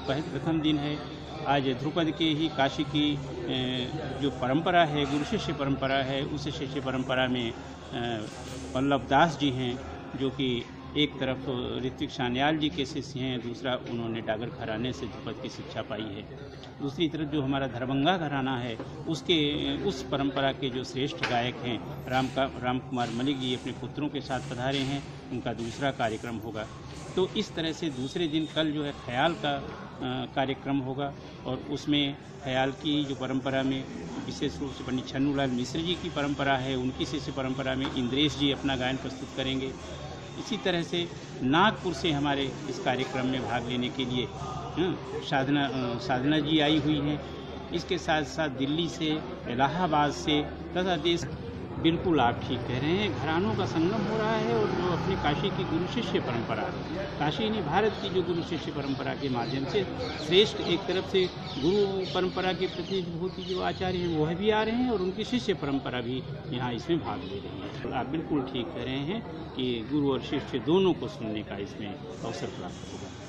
प्रथम दिन है। आज ध्रुपद के ही काशी की जो परंपरा है, गुरु शिष्य परंपरा है, उस शिष्य परंपरा में वल्लभ दास जी हैं, जो कि एक तरफ तो ऋत्विक सान्याल जी के शिष्य हैं, दूसरा उन्होंने डागर घराने से ध्रुपद की शिक्षा पाई है। दूसरी तरफ जो हमारा दरभंगा घराना है, उस परंपरा के जो श्रेष्ठ गायक हैं राम कुमार मलिक जी अपने पुत्रों के साथ पधारे हैं, उनका दूसरा कार्यक्रम होगा। तो इस तरह से दूसरे दिन कल जो है ख्याल का कार्यक्रम होगा, और उसमें ख्याल की जो परंपरा में विशेष रूप से पंडित छन्नूलाल मिश्र जी की परंपरा है, उनकी शिष्य परंपरा में इंद्रेश जी अपना गायन प्रस्तुत करेंगे। इसी तरह से नागपुर से हमारे इस कार्यक्रम में भाग लेने के लिए साधना जी आई हुई हैं। इसके साथ साथ दिल्ली से, इलाहाबाद से तथा देश, बिल्कुल आप ठीक कह रहे हैं, घरानों का संगम हो रहा है। और जो अपनी काशी की गुरु शिष्य परंपरा, काशी ने भारत की जो गुरु शिष्य परंपरा के माध्यम से श्रेष्ठ एक तरफ से गुरु परंपरा के प्रतिभूति जो आचार्य हैं वह भी आ रहे हैं, और उनकी शिष्य परंपरा भी यहाँ इसमें भाग ले रही है। तो आप बिल्कुल ठीक कह रहे हैं कि गुरु और शिष्य दोनों को सुनने का इसमें अवसर प्राप्त होगा।